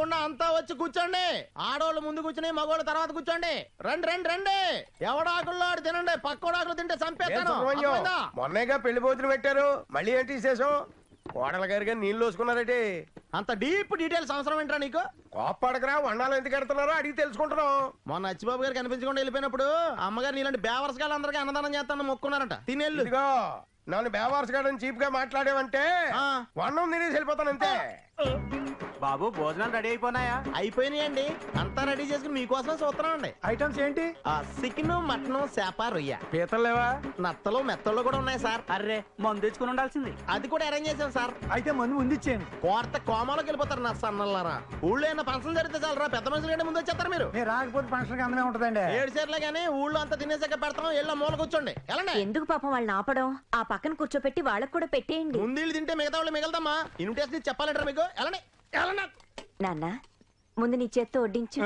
లేకుండా అంతా వచ్చి కూర్చోండి. ఆడోళ్ళు ముందు కూర్చుని మగోళ్ళు తర్వాత కూర్చోండి. రండి రండి రండి. ఎవడాకుల్లో తినండి, పక్కోడాకులు తింటే చంపేస్తాను. మొన్నేగా పెళ్లి భోజనం పెట్టారు, మళ్ళీ ఏంటి విశేషం? కోడల గారిగా నీళ్ళు లోసుకున్నారేటి? అంత డీప్ డీటెయిల్స్ అవసరం ఏంట్రా నీకు? కోప్పడకరా, వండాలు ఎందుకు కడుతున్నారో అడిగి తెలుసుకుంటున్నాం. మొన్న అచ్చిబాబు గారు కనిపించకుండా వెళ్ళిపోయినప్పుడు అమ్మగారు నీలాంటి బేవర్స్ గారు అందరికీ అన్నదానం చేస్తాను మొక్కున్నారంట. తినేళ్ళు. ఇదిగో నన్ను బేవార్స్ గార్డెన్ చీప్ గా మాట్లాడేవంటే వన్నం తినేసి వెళ్ళిపోతాను అంతే. బాబు భోజనాలు రెడీ అయిపోయినాయా? అయిపోయినాయండి, అంతా రెడీ చేసుకుని మీకోసమే చూస్తున్నామండి. ఐటమ్స్ ఏంటి? చికెన్, మటన్, చేప, రొయ్య. పీతలు లేవా? నత్తలు మెత్తలు కూడా ఉన్నాయి సార్. అర్రే మందు తెచ్చుకుని ఉండాల్సింది. అది కూడా అరేంజ్ చేసాం సార్. అయితే మందు ముందు ఇచ్చేయండి. కోర్త కోమాలోకి వెళ్ళిపోతారు నా సన్నల్లారా. ఊళ్ళో ఏమైనా ఫంక్షన్ జరిగితే చాలరా, పెద్ద మనుషులు కంటే ముందు వచ్చేస్తారు మీరు. రాకపోతే ఫంక్షన్ అందమే ఉంటదండి. 7 సేర్లే గానీ ఊళ్ళో అంతా తినేసాక పెడతాం. ఎల్ల మూల కూర్చోండి. వెళ్ళండి. ఎందుకు పాపం వాళ్ళని ఆపడం? ఆ పక్కన కూర్చోపెట్టి వాళ్ళకు కూడా పెట్టేయండి. ముందు తింటే మిగతా వాళ్ళు మిగలదమ్మా. ఇన్విటేషన్ చెప్పాలంటారా మీకు? వెళ్ళండి వెళ్ళండి. నాన్న ముందు నీ చేత్తో వడ్డించు.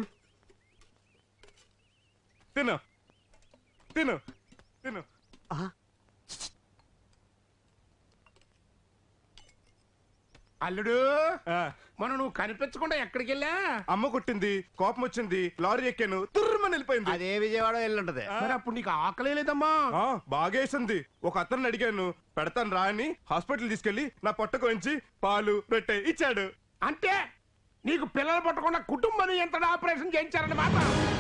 తిను తిను తిను. అల్లుడు, మనం నువ్వు కనిపించకుండా ఎక్కడికి వెళ్ళా? అమ్మ కొట్టింది, కోపం వచ్చింది, లారీ ఎక్కాను, తుర్రమని వెళ్ళిపోయింది. అదే విజయవాడ వెళ్ళుంటది. మరి అప్పుడు నీకు ఆకలే లేదమ్మా? బాగేసింది. ఒక అతను అడిగాను, పెడతాను రా అని హాస్పిటల్ తీసుకెళ్లి నా పొట్టకు వంచి పాలు రొట్టె ఇచ్చాడు. అంటే నీకు పిల్లలు పట్టకుండా కుటుంబాన్ని ఎంత ఆపరేషన్ చేయించారన్నమాట.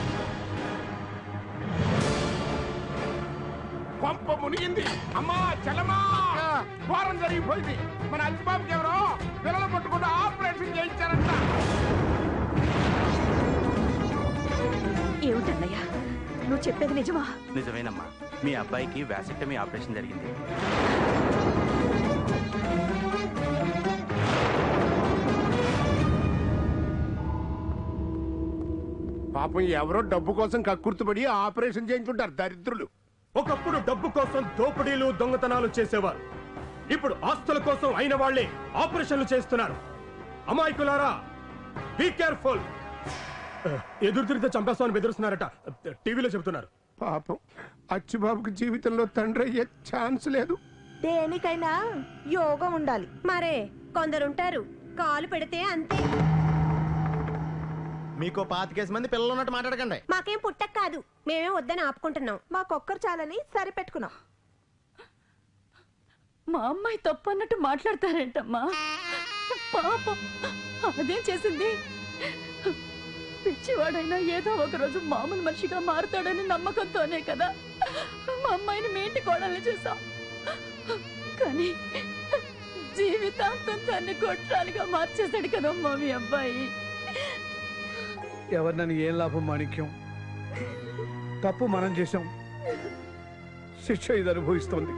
కొంప మునిగింది. అమ్మా చెల్లమా, ఘోరం జరిగిపోయింది. మన అల్లిబాబుకి ఎవరో పిల్లలు పట్టకుండా ఆపరేషన్ చేయించారంట. ఏమిటన్నయ్యా నువ్వు చెప్పేది నిజమా? నిజమేనమ్మా, మీ అబ్బాయికి వ్యాసెక్టమీ ఆపరేషన్ జరిగింది. పాపం ఎవరో డబ్బు కోసం కక్కుర్తుపడి ఆపరేషన్ చేయించుంటారు దరిద్రులు. ఒకప్పుడు డబ్బు కోసం దోపిడీలు దొంగతనాలు చేసేవారు. ఇప్పుడు ఆస్తుల కోసం అయిన వాళ్లే ఆపరేషన్లు చేస్తున్నారు. అమాయకులారా, బీ కేర్ఫుల్. ఎదురు తిరిగితే చంపేస్తామని బెదిరిస్తున్నారట, టీవీలో చెబుతున్నారు. పాపం అచ్చుబాబుకి జీవితంలో తండ్రి అయ్యే ఛాన్స్ లేదు. దేనికైనా యోగం ఉండాలి. మరే కొందరుంటారు కాలు పెడితే అంతే. మీకు 25 మంది పిల్లలు ఉన్నట్టు మాట్లాడకండి. మాకేం పుట్టక కాదు, మేమే వద్దని ఆపుకుంటున్నాం. మాకొక్కరు చాలని సరిపెట్టుకున్నాం. మా అమ్మాయి తప్పు అన్నట్టు మాట్లాడతారేంటమ్మా? పాపం అదేం చేసింది? పిచ్చివాడైనా ఏదో ఒక రోజు మామూలు మనిషిగా మారుతాడని నమ్మకంతోనే కదా మా అమ్మాయిని మీ ఇంటి కోడల్ని చేశాం. కానీ జీవితాంతం తన్ని కొట్టాలిగా మార్చేశాడు కదమ్మా మీ అబ్బాయి. ఎవరినని ఏం లాభం మాణిక్యం? తప్పు మనం చేశాం, శిక్ష ఇది అనుభవిస్తోంది.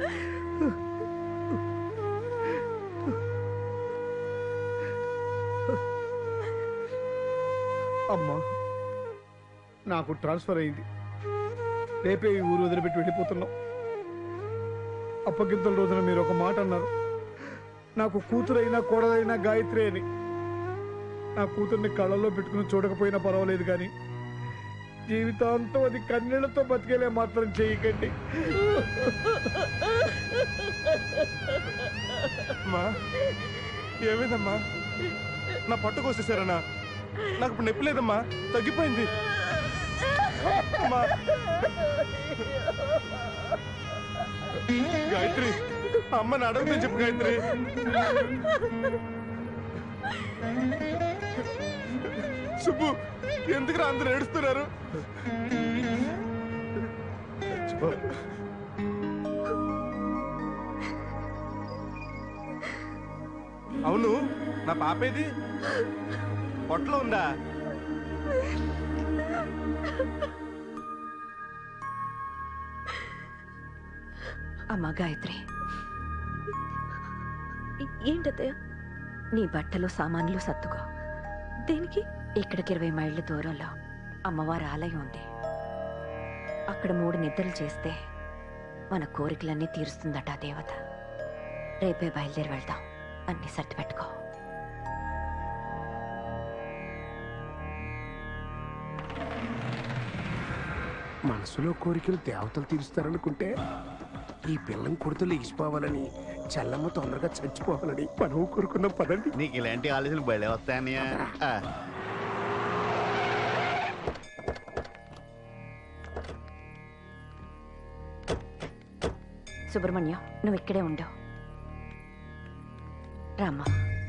అమ్మా, నాకు ట్రాన్స్ఫర్ అయింది. రేపే ఈ ఊరు వదిలిపెట్టి వెళ్ళిపోతున్నాం. అప్పగింతల రోజున మీరు ఒక మాట అన్నారు, నాకు కూతురైనా కోడలైనా గాయత్రి అని. నా కూతుర్ని కళ్ళల్లో పెట్టుకుని చూడకపోయినా పర్వాలేదు, కానీ జీవితాంతం అది కన్నీళ్లతో బతికేలే మాత్రం చేయకండి. ఏమైందమ్మా? నా పొట్ట కోసేసారన్నా? నాకు ఇప్పుడు నొప్పి లేదమ్మా, తగ్గిపోయింది. గాయత్రి, అమ్మని అడగదని చెప్పు గాయత్రి. సుబ్బు, ఎందుకు అందరూ ఏడుస్తున్నారు? అవును, నా పాపేది? పొట్టలో ఉందా? అమ్మా గాయత్రి, ఏంటత్తయ్య? నీ బట్టలు సామాన్లు సర్దుకో. దేనికి? ఇక్కడికి 20 మైళ్ళ దూరంలో అమ్మవారి ఆలయం ఉంది. అక్కడ 3 నిద్రలు చేస్తే మన కోరికలన్నీ తీరుస్తుందట ఆ దేవత. రేపే బయలుదేరి వెళ్దాం. అన్ని సర్ది పెట్టుకో. మనసులో కోరికలు దేవతలు తీరుస్తారనుకుంటే ఈ పిల్లని కొడుతూ లెగిసిపోవాలని చెల్లమ్మ తొందరగా చచ్చిపోవాలని మనం కోరుకుందాం పదండి. నీకు ఇలాంటి ఆలోచనలు బయలు వస్తాయన్నయ్య. సుబ్రహ్మణ్యం, నువ్వు ఇక్కడే ఉండవు. రామ్మా.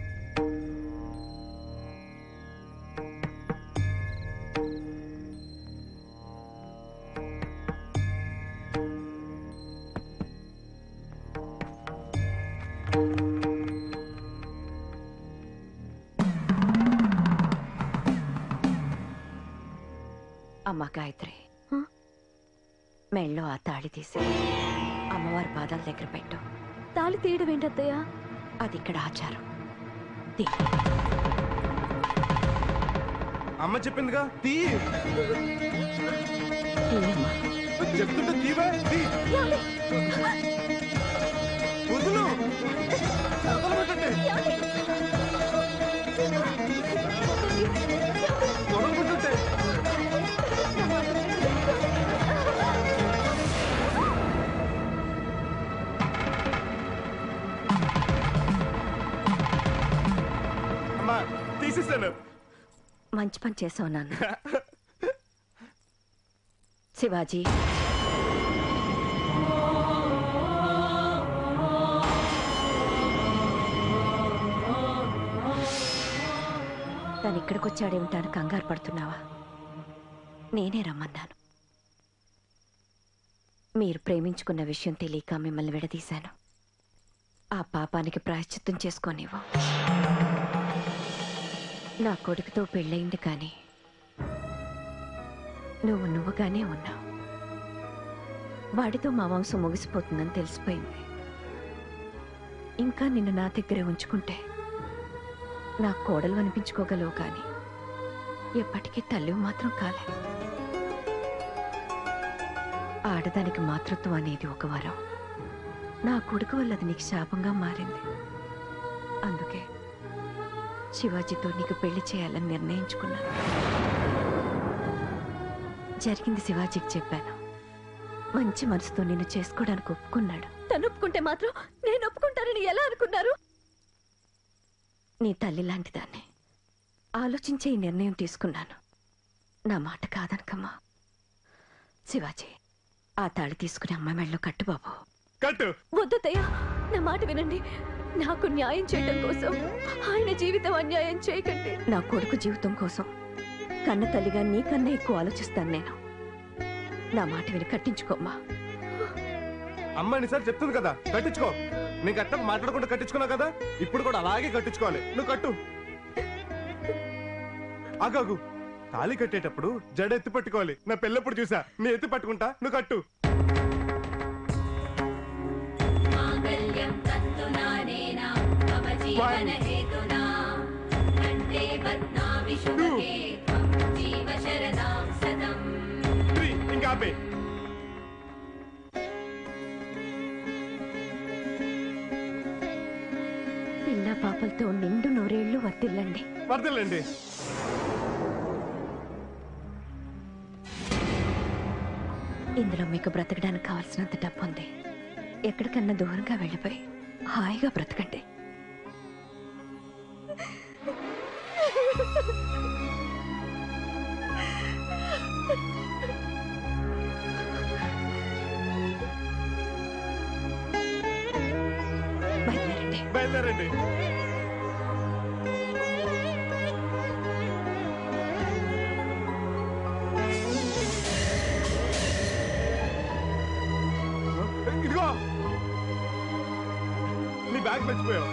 అమ్మా గాయత్రి, మెళ్ళో ఆ తాళి తీసి అమ్మవారి పాదాల దగ్గర పెట్టు. తాళి తీయడం ఏంటత్తయ్యా? అది ఇక్కడ ఆచారం. అమ్మ చెప్పిందిగా తీ. తీయమ్మా. చెప్తుంటే తీవే తీ. వదులు. వదలబెట్టండి. వదలబెట్టండి. అమ్మా తీసేసాను. మంచి పని చేసావు నాన్న. శివాజీ, తను ఇక్కడికి వచ్చాడేమిటాను కంగారు పడుతున్నావా? నేనే రమ్మన్నాను. మీరు ప్రేమించుకున్న విషయం తెలియక మిమ్మల్ని విడదీశాను. ఆ పాపానికి ప్రాయశ్చిత్తం చేసుకోనివ్వు. నా కొడుకుతో పెళ్ళయింది, కానీ నువ్వుగానే ఉన్నావు. వాడితో మా వంశం ముగిసిపోతుందని తెలిసిపోయింది. ఇంకా నిన్ను నా దగ్గరే ఉంచుకుంటే నా కోడలు అనిపించుకోగలవు, కానీ ఎప్పటికీ తల్లి మాత్రం కాలే. ఆడదానికి మాతృత్వం అనేది ఒక వరం. నా కొడుకు వల్ల అది నీకు శాపంగా మారింది. అందుకే శివాజీతో నీకు పెళ్లి చేయాలని నిర్ణయించుకున్నాను. జరిగింది శివాజీకి చెప్పాను. మంచి మనసుతో నిన్ను చేసుకోవడానికి ఒప్పుకున్నాడు. తను ఒప్పుకుంటే మాత్రం నేను ఒప్పుకుంటానని ఎలా అనుకున్నారు? నీ తల్లి లాంటి దాన్ని ఆలోచించే ఈ నిర్ణయం తీసుకున్నాను. నా మాట కాదనకమ్మా. శివాజీ, ఆ తాళి తీసుకుని అమ్మ మెళ్ళలో కట్టు బాబు. కట్టు. వద్దయ్యా, నా మాట వినండి. నాకు న్యాయం చేయడం కోసం ఆయన జీవితం అన్యాయం చేయకండి. నా కొడుకు జీవితం కోసం కన్న తల్లిగా నీకన్నా ఎక్కువ ఆలోచిస్తాను నేను. నా మాట విని కట్టించుకోమ్మా. అమ్మ ఎన్నిసార్లు చెప్తుంది కదా కట్టించుకో. నేను కట్ట మాట్లాడకుండా కట్టించుకున్నా కదా, ఇప్పుడు కూడా అలాగే కట్టించుకోవాలి. నువ్వు కట్టు. ఆగాగు. తాళి కట్టేటప్పుడు జడ ఎత్తి పట్టుకోవాలి. నా పెళ్ళప్పుడు చూసా, నీ ఎత్తి పట్టుకుంటా. నువ్వు కట్టు. ఇంకా ఆపే. పిల్ల పాపలతో నిండు నూరేళ్లు వర్తిల్లండి. వర్దిల్లండి. ఇందులో మీకు బ్రతకడానికి కావాల్సినంత డబ్బు ఉంది. ఎక్కడికన్నా దూరంగా వెళ్ళిపోయి హాయిగా బ్రతకండి. బయలుదేరండి. బయలుదేరండి. ఇదిగో నీ బ్యాగ్ మర్చిపోయావు.